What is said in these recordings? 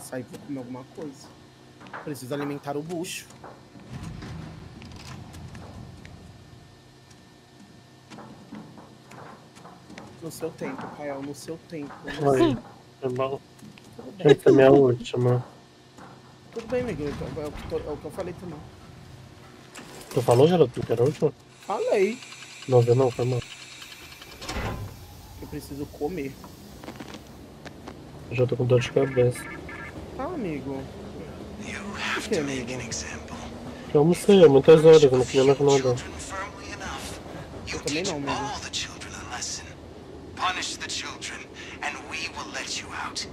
sair pra comer alguma coisa. Preciso alimentar o bucho. No seu tempo, Kael, no seu tempo. Oi, é bom. Essa é a minha última. Tudo bem, amigo. É o que eu falei também. Tu falou, garoto, que era a última? Falei. Não, não, foi mal. Eu preciso comer. Eu já tô com dor de cabeça. Ah, amigo. Por que, amigo? Eu almocei há muitas horas, eu não queria mais nada. Eu também não, amigo. Punish the children, and we will let you out.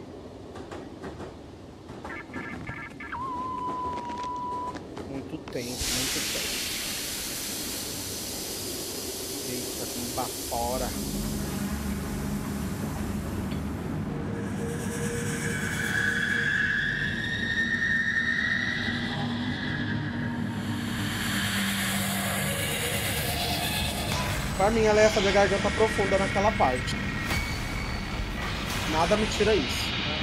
Muito tempo, muito tempo. Eita, como bafora. Pra mim, ela ia fazer garganta profunda naquela parte. Nada me tira isso.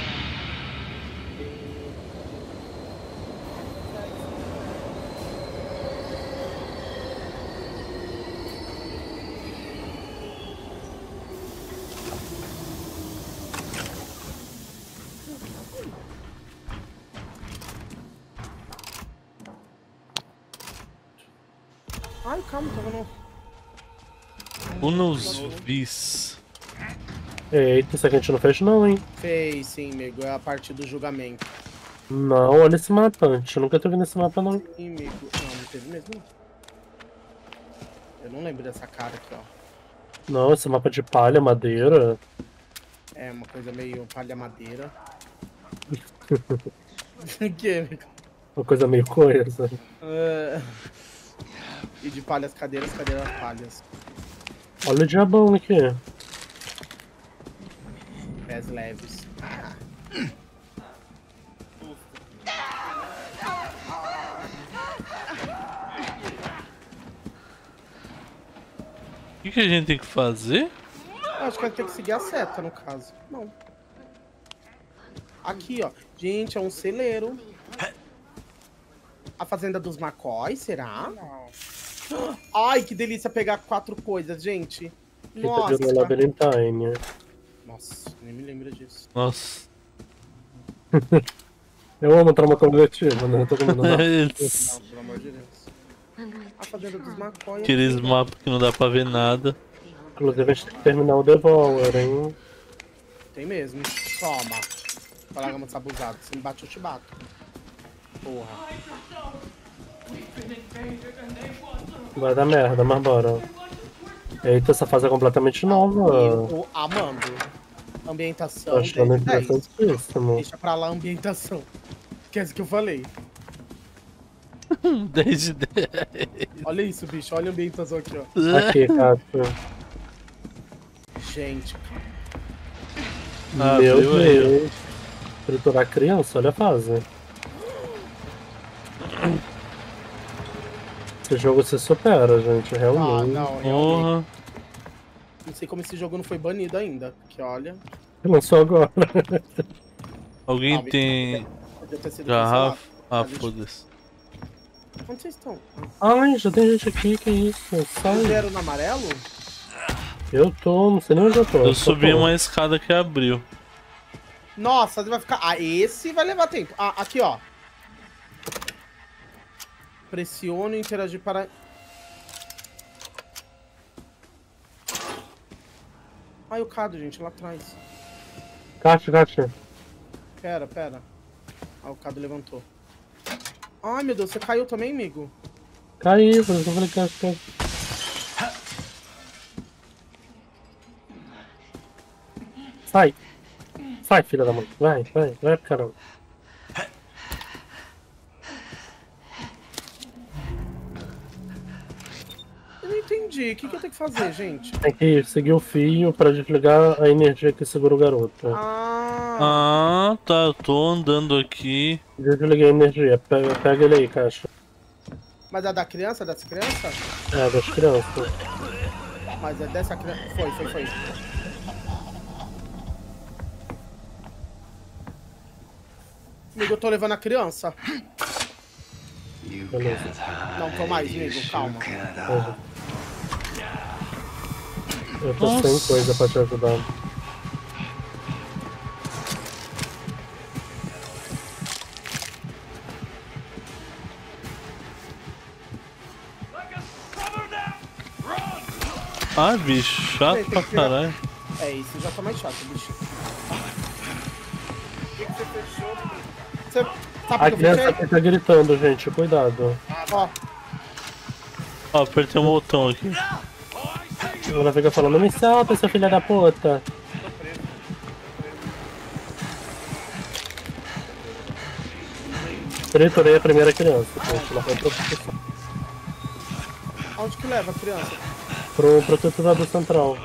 Ai, calma, tava no... Unos vis. Eita, isso aqui a gente não fez não, hein? Fez, sim, amigo. É a parte do julgamento. Não, olha esse mapa. A gente nunca teve nesse mapa, não. Sim, amigo. Não, não teve mesmo. Eu não lembro dessa cara aqui, ó. Não, esse mapa de palha, madeira. É uma coisa meio palha-madeira. Que, amigo? Uma coisa meio coisa. E de palhas, cadeiras, palhas. Olha o diabão aqui. Pés leves. O que a gente tem que fazer? Acho que vai ter que seguir a seta, no caso. Não. Aqui, ó. Gente, é um celeiro. A fazenda dos McCoy, será? Ai, que delícia pegar 4 coisas, gente. Nossa. Eita, virou Labyrinthine. Nossa, nem me lembro disso. Nossa. Eu amo trauma coletiva, né? Todo mundo não. Não, pelo amor de Deus. A fazenda dos McCoy. Aqueles mapas que não dá pra ver nada. Inclusive a gente tem que terminar o Devour, hein? Tem mesmo. Toma. Fala, muito abusado. Se me bate, eu te bato. Porra. Vai dar merda, mas bora. Eita, essa fase é completamente nova. Eu tô amando. Ambientação. Tô achando 10 de 10. interessantíssimo. Deixa pra lá a ambientação. Que é isso que eu falei. 10 de 10. Olha isso, bicho. Olha a ambientação aqui, ó. Aqui, Cássio. Gente. Ah, Meu viu aí, ó. Deus. Triturar criança, olha a fase. Esse jogo se supera, gente, Ah, realmente. não, realmente. Porra. Não sei como esse jogo não foi banido ainda. Que olha. Lançou agora. Alguém Ah, tem Podia ter sido garrafa? cancelado. Ah, A gente- foda-se. Onde vocês estão? Ai, já tem gente aqui, que isso? Vocês Sai. vieram no amarelo? Eu tô, não sei nem onde eu tô. Eu só subi tô. uma escada que abriu. Nossa, vai ficar... Ah, esse vai levar tempo. Ah, aqui, ó. Pressione e interagir para... Ai, o Cado, gente, lá atrás. Cássio. Pera. Ah, o Cado levantou. Ai, meu Deus, você caiu também, amigo? Caiu, por isso que eu falei Cássio. Sai, filha da mãe. Vai pro caramba. Eu não entendi. O que eu tenho que fazer, gente? Tem que seguir o fio pra desligar a energia que segura o garoto. Ah, tá. Eu tô andando aqui. Desliguei a energia. Pega ele aí, Caixa. Mas é da criança? É dessa criança? É, das crianças. Mas é dessa criança? Foi. Amigo, eu tô levando a criança. Beleza. Não, tô mais, amigo, calma. Eu tô sem coisa pra te ajudar. Ah, bicho, chato pra caralho. É isso, já tá mais chato, bicho. O que você fechou? Você sabe A o que eu criança fechei? aqui tá gritando, gente. Cuidado. Ó, Ó, apertei um botão aqui. Ela fica falando, me solta, seu filho da puta. Triturei a primeira criança, gente. Ela foi pro aonde que leva a criança? triturador central.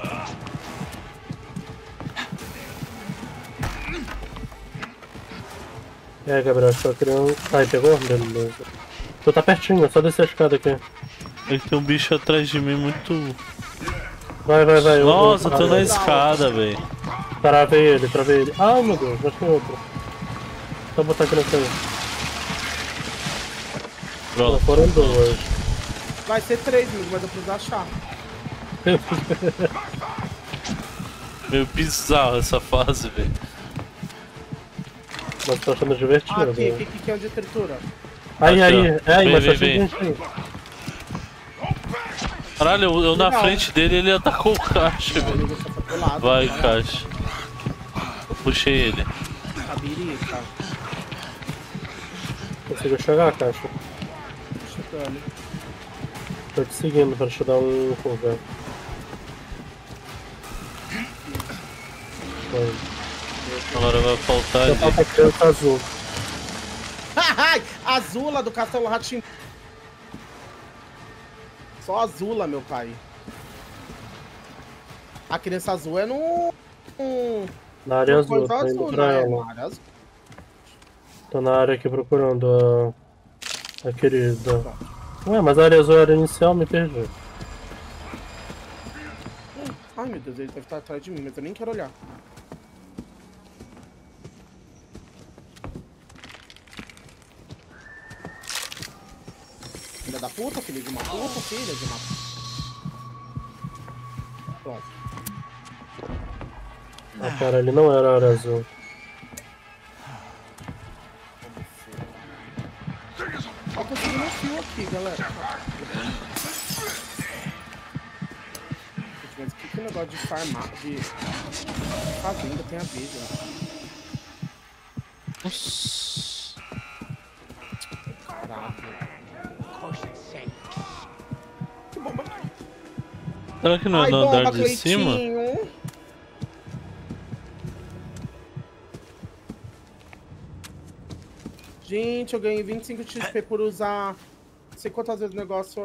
E aí, Gabriel, achou a criança. Ai, pegou? Beleza. Tu tá pertinho, é só descer a escada aqui. É que tem um bicho atrás de mim muito. Vai. Nossa, eu tô na escada, velho. Travei ele. Ai, meu Deus, mas tem outro. Só botar a criança aí. Pronto. Foram duas. Vai ser 3, amigo, mas eu preciso achar. Meio bizarro essa fase, velho. Mas tô achando divertido. Aqui, né? que é onde tritura? Aí, Aqui, ó. mas tá Vem. gente aí. Caralho, eu na Legal. frente dele ele atacou o caixa, velho. Amigo, só foi pro lado. Vai, tá lá. caixa. Eu puxei ele. A birica. Conseguiu chegar a caixa. Chegando. Tô te seguindo pra te dar um cover. Vai. Agora vai faltar Só ali. falta a criança azul. Azula do Castelo Ratim. Só Azula, meu pai. A criança azul é no. Na área azul, Coisa tô indo azul, pra né? ela. Na área azul. Tô na área aqui procurando a querida. Ué, mas a área azul era inicial, me perdi. Ai, meu Deus, ele deve estar atrás de mim, mas eu nem quero olhar. Filha da puta, filha de uma puta, filha de uma... Pronto. Ah, cara, ele não era a área azul. Ó, conseguindo um fio aqui, galera. Gente, mas o que o negócio de farmar, de fazenda tem a ver, gente? Nossa. Caraca. Que bomba. Será que não é Ai, no andar bomba, de cima? Cleitinho. Gente, eu ganhei 25 XP por usar... Não sei quantas vezes o negócio...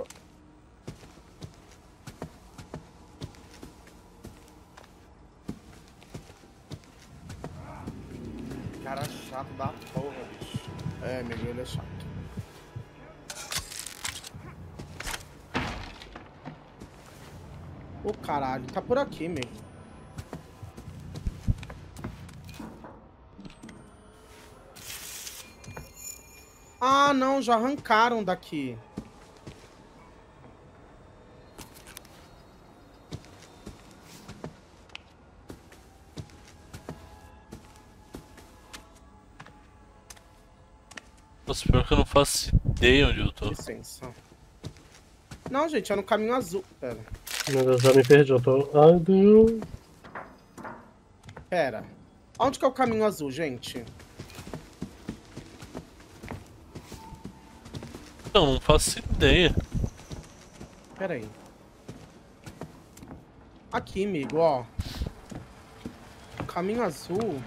Cara chato da porra, bicho. É, meu ele é chato. Ô, caralho, tá por aqui mesmo. Ah, não, já arrancaram daqui. Nossa, pior que eu não faço ideia onde eu tô. Licença. Não, gente, é no caminho azul. Pera. Meu Deus, já me perdi, eu tô... Ai, Deus. Pera. Onde que é o caminho azul, gente? Não faço ideia. Pera aí. Aqui, amigo, ó. Caminho azul.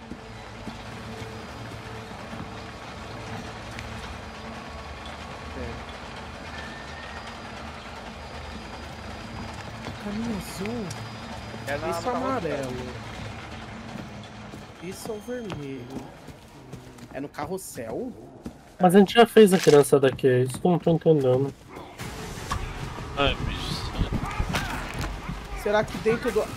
Caminho azul. Isso é amarelo. Isso é o vermelho. É no carrossel? Mas a gente já fez a criança daqui, é isso que eu não tô entendendo. Ai, bicho. Será que dentro do...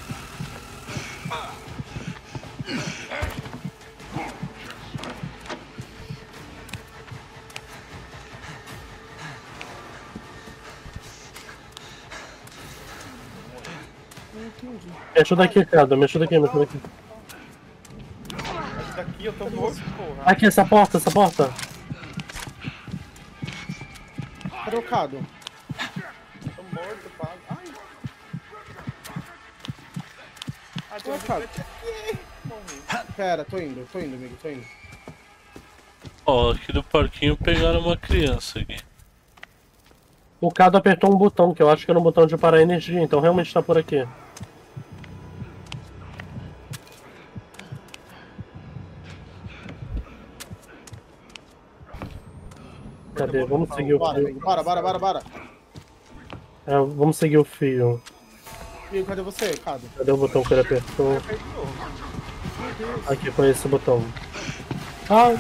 entendi. Me ajuda aqui, Cado. Me ajuda aqui, me ajuda aqui. Esse daqui eu tô morto, porra. Aqui, essa porta, essa porta. Cadê o Cado? Tô morto, quase. Ai. Ah, tem Ué, um Cado. gigante aqui. Morri. Pera, tô indo, amigo, tô indo. Ó, aqui do parquinho pegaram uma criança aqui. O Cado apertou um botão, que eu acho que era um botão de parar a energia, então realmente tá por aqui. Cadê? Vamos seguir o Bora, fio. amigo, bora. É, vamos seguir o fio. E cadê você, Cado? Cadê o botão que ele apertou? Aqui foi esse botão. Ai!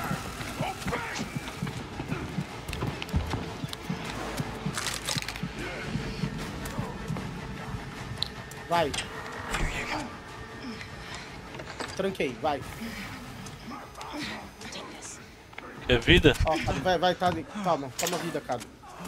Vai. Tranquei, vai. É vida? Ó, Cado, vai, tá ali. Calma, toma vida, Cado.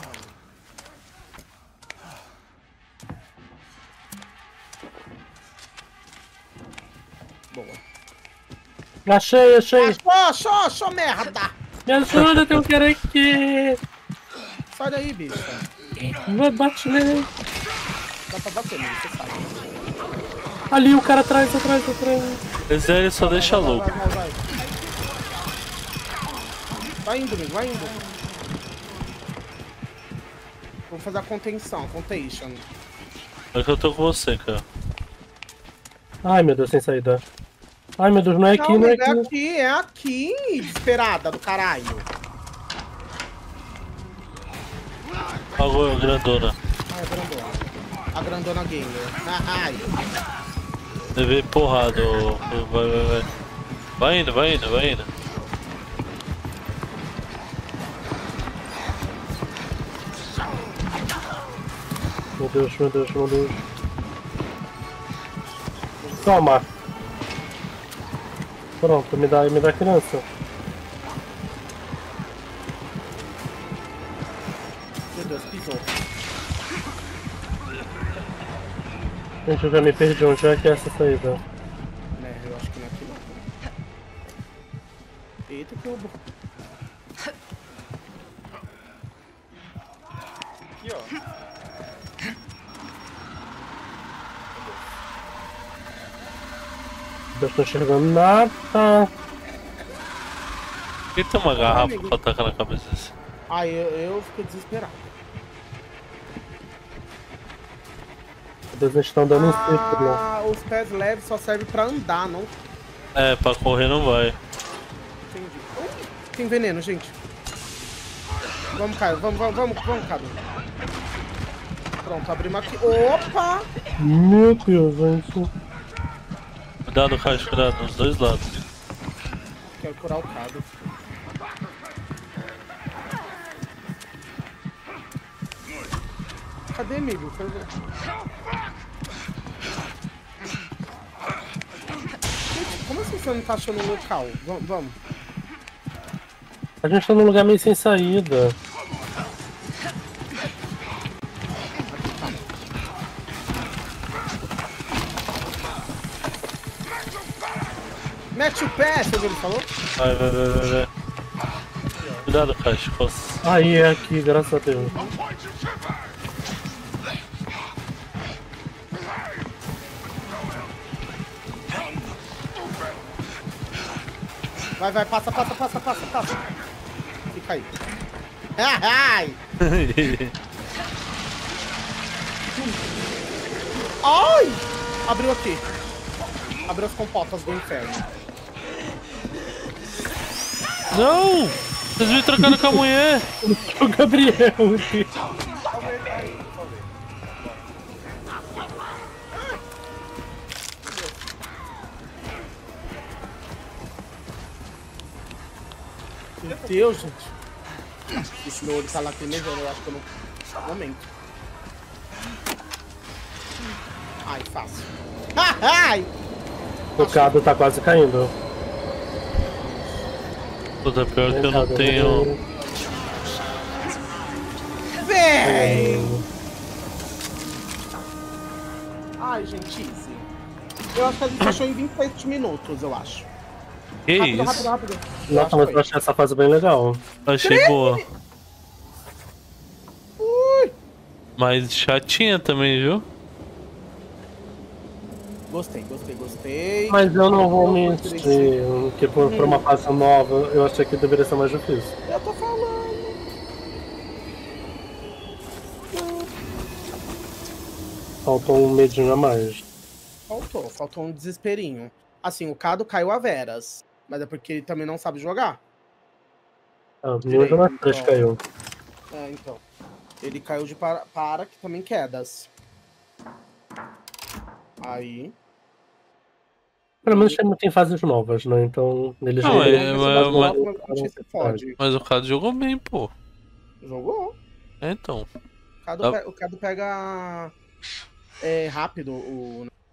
Boa. Achei! Achou, merda! Me ajuda, tem um cara aqui! Sai daí, bicho. Vai, bate nele! Dá pra bater, amigo, você sabe. Ali, o cara atrás. Esse ele só deixa louco. Vai. Vai indo, amigo, vai indo. Vou fazer a contenção, contation. É que eu tô com você, cara. Ai, meu Deus, sem saída. Ai, meu Deus, não é aqui, não é aqui. É aqui, desesperada do caralho. Agora, grandona. Ai, a grandona. A grandona gamer. Ai. Levei porrada. Vai. Vai indo. Meu Deus. Toma. Pronto, me dá a criança. Meu Deus, pisou. Gente, eu já me perdi onde é que é essa saída. Né, eu acho que não é aqui não. Eita, que roubou. Aqui, ó. Eu não tô enxergando nada. Por que tem uma garrafa pra tacar na cabeça desse? Ai, eu fiquei desesperado. Eles estão dando um círculo. Ah, os pés leves só servem pra andar, não É, pra correr não vai. entendi. Tem veneno, gente. Vamos, Caio, vamos, Caio. Pronto, abrimos aqui. Opa! Meu Deus, é isso. Cuidado, Caio, cuidado, nos dois lados. Quero curar o Cado. Cadê, amigo? Gente, como assim você não tá achando um local? Vamos. A gente tá num lugar meio sem saída. Mete o pé, você viu ele falou? Vai. Cuidado, Caio, costas. Aí, é aqui, graças a Deus. Vai, passa. Fica aí. Ai! Ai! Abriu aqui. Abriu as compotas do inferno. Não! Vocês me trocaram com a mulher! O Gabriel aqui. Meu Deus, gente. Esse meu olho tá lacrimejando, eu acho que eu não... Momento. Ai, fácil. Ai! O Cado tá quase caindo. Puta, pior que eu não tenho. Vem! Ai, gente, easy. Eu acho que a gente fechou em 27 minutos, eu acho. Que Rápido, isso? rápido, rápido. Nossa, mas eu achei essa fase bem legal. Achei boa. Ui. Mas chatinha também, viu? Gostei. Mas eu não vou Eu mentir, gostei. que por uma fase nova, eu achei que deveria ser mais difícil. Eu tô falando. Faltou um medinho a mais. Faltou um desesperinho. Assim, o Cado caiu a veras. Mas é porque ele também não sabe jogar. Ah, nenhum de nós três então. caiu. É, então. Ele caiu de para que também quedas. Aí. Pelo menos tem fases novas, né? Então ele já Não, iria é, precisar de uma- Mas a gente se fode. Mas o Cado jogou bem, pô. Jogou. É, então. O Cado, Tá. o Cado pega rápido o